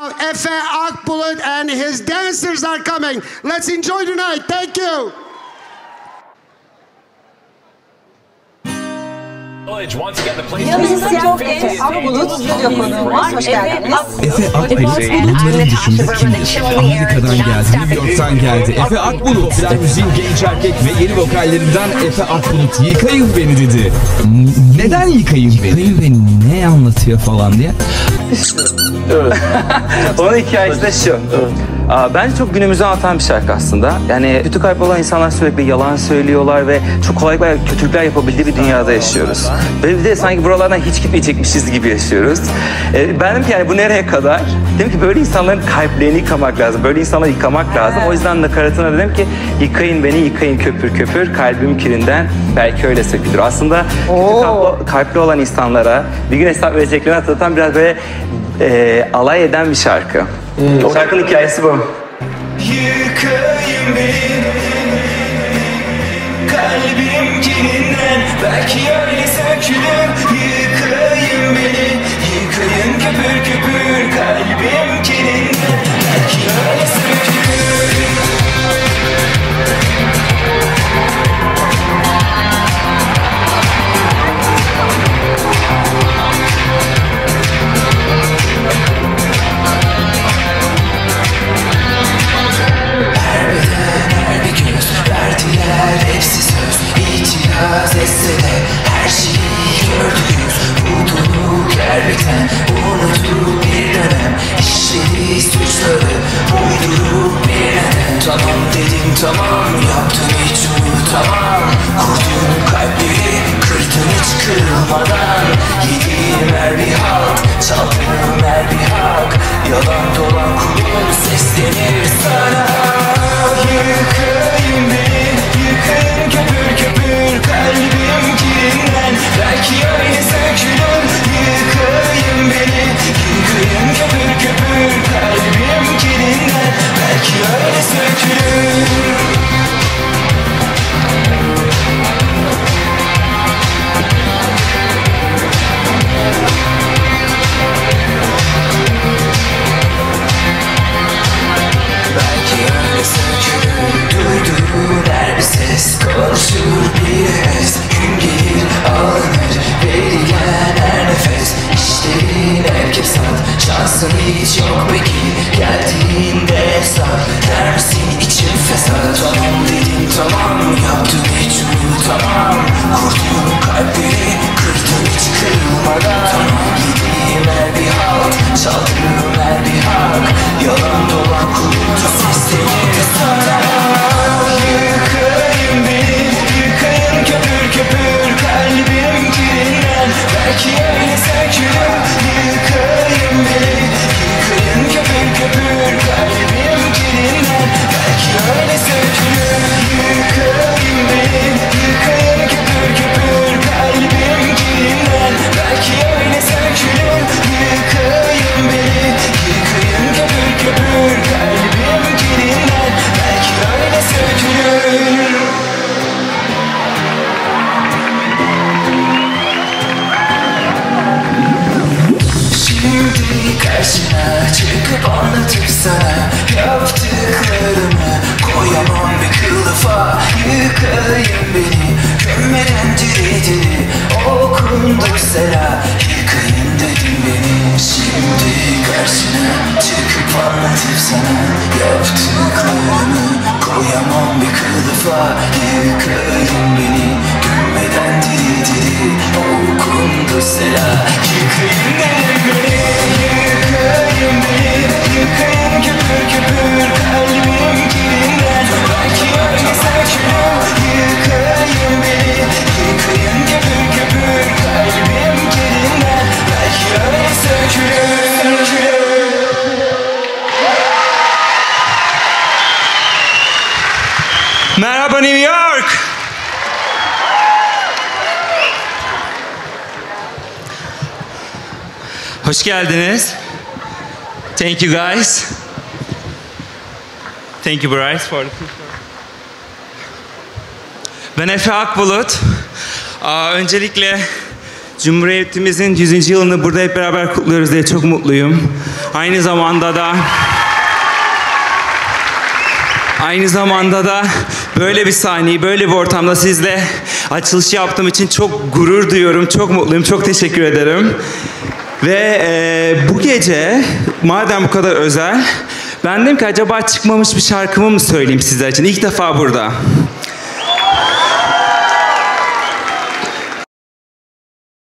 Efe Akbulut and his dancers are coming. Let's enjoy tonight. Thank you. Yanımızda çok Efe Akbulut stüdyo konuğu var. Hoş geldiniz. Efe Akbulut, Londra'nın dışında kimdir? Amerika'dan geldi, New York'tan geldi. Efe Akbulut, biraz müziğin genç erkek ve yeni vokallerinden Efe Akbulut yıkayın beni dedi. Neden yıkayın beni? Yıkayın beni ne anlatıyor falan diye. Evet. Onun hikayesi de şu. Bence çok günümüze anlatan bir şarkı aslında. Yani kötü kalp olan insanlar sürekli yalan söylüyorlar ve çok kolaylıkla kötülükler yapabildiği bir dünyada yaşıyoruz. Ve bir de sanki buralardan hiç gitmeyecekmişiz gibi yaşıyoruz. Ben dedim ki yani bu nereye kadar? Dedim ki böyle insanların kalplerini yıkamak lazım. Böyle insanları yıkamak lazım. O yüzden nakaratına dedim ki yıkayın beni, yıkayın köpür köpür kalbim kirinden belki öyle sökülür. Aslında kötü kalpli olan insanlara bir gün hesap vereceklerini hatırlatan biraz böyle alay eden bir şarkı. O şarkının hikayesi bu. Yıkayım beni kalbim kirinden belki öyle sökülür. Yıkayım beni, yıkayın köpür köpür kalbim kirinden belki öyle sökülür. Hepsi söz, itiraz etse de her şeyi gördünüz. Buldunuz gerçekten unutup bir dönem işlediği suçları uydurup bir neden. Tamam dedim tamam, yaptım hiç unutamam. Kurduğum kalpleri kırdım hiç kırılmadan. Yediğim her bir halt, çaldığım her bir hak. Yalan dolan kulum seslenir sana. Yıkayım beni, yıkayın köpür köpür kalbim kirinden belki öyle sökülür. Yıkayın beni, yıkayın köpür köpür kalbim kirinden belki öyle sökülür. Belki öyle sökülür. Duyduğun her bir ses konuşur bir heves. Gün gelir alınır verilen her nefes. İşlerin hep kesat, şansın hiç yok peki. Geldiğinde hesap der misin içim fesat. Tamam dedim tamam, yaptım hiç unutamam. Kurduğum kalpleri kırdım hiç kırılmadan. Yediğim her bir halt, çaldığım her bir hak. Yalan dolan kulağına seslenir sana. Yıkayın beni, yıkayın köpür köpür kalbim kirinden belki öyle sökülür. Yıkayın beni, yıkayın köpür köpür kalbim kirinden belki öyle sökülür. Yıkayın beni, yıkayın köpür köpür kalbim kirinden belki öyle sökülür. Yıkayın beni, yıkayın köpür köpür kalbim kirinden belki öyle sökülür. Şimdi karşına çıkıp anlatıp sana yaptıklarımı koyamam bir kılıfa. Yıkayın beni gömmeden diri diri okundu sela. Yıkayın dedim beni. Şimdi karşına çıkıp anlatıp sana yaptıklarımı koyamam bir kılıfa. Yıkayın beni gömmeden diri diri okundu sela. Yıkayın dedim beni. Yıkayın beni, yıkayın köpür köpür kalbim kirinden belki öyle sökülür. Yıkayın beni, yıkayın köpür köpür kalbim kirinden belki öyle sökülür. Merhaba New York. Hoş geldiniz. Thank you guys. Thank you Bryce for the picture. Ben Efe Akbulut. Öncelikle Cumhuriyetimizin 100. yılını burada hep beraber kutluyoruz diye çok mutluyum. Aynı zamanda da böyle bir sahneyi, böyle bir ortamda sizle açılış yaptığım için çok gurur duyuyorum, çok mutluyum, çok teşekkür ederim. Ve bu gece, madem bu kadar özel, ben dedim ki acaba çıkmamış bir şarkımı mı söyleyeyim sizler için? İlk defa burada.